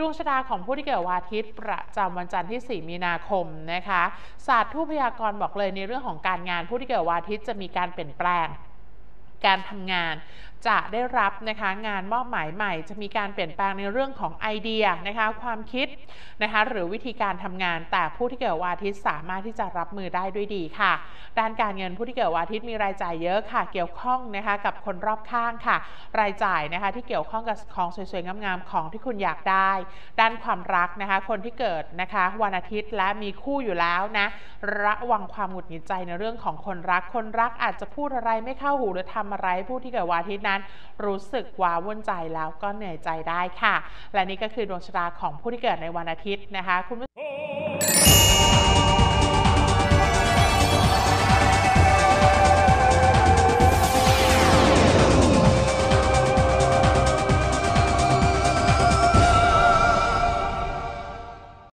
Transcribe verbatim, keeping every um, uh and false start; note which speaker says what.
Speaker 1: วงชะตาของผู้ที่เกิดวันอาทิตย์ประจำวันจันทร์ที่สี่มีนาคมนะคะศาสตร์ทูตพยากรณ์บอกเลยในเรื่องของการงานผู้ที่เกิดวันอาทิตย์จะมีการเปลี่ยนแปลงการทำงานจะได้รับนะคะงานมอบหมายใหม่จะมีการเปลี่ยนแปลงในเรื่องของไอเดียนะคะความคิดนะคะหรือวิธีการทำงานแต่ผู้ที่เกิดวันอาทิตย์สามารถที่จะรับมือได้ด้วยดีค่ะด้านการเงินผู้ที่เกิดวันอาทิตย์มีรายจ่ายเยอะค่ะเกี่ยวข้องนะคะกับคนรอบข้างค่ะรายจ่ายนะคะที่เกี่ยวข้องกับของสวยๆงามๆของที่คุณอยากได้ด้านความรักนะคะคนที่เกิดนะคะวันอาทิตย์และมีคู่อยู่แล้วนะระวังความหงุดหงิดใจในเรื่องของคนรักคนรักอาจจะพูดอะไรไม่เข้าหูหรือทำอะไรผู้ที่เกิดวันอาทิตย์นั้นรู้สึกว้าวุ่นใจแล้วก็เหนื่อยใจได้ค่ะและนี่ก็คือดวงชะตาของผู้ที่เกิดในวันอาทิตย์นะคะคุณผู้ชม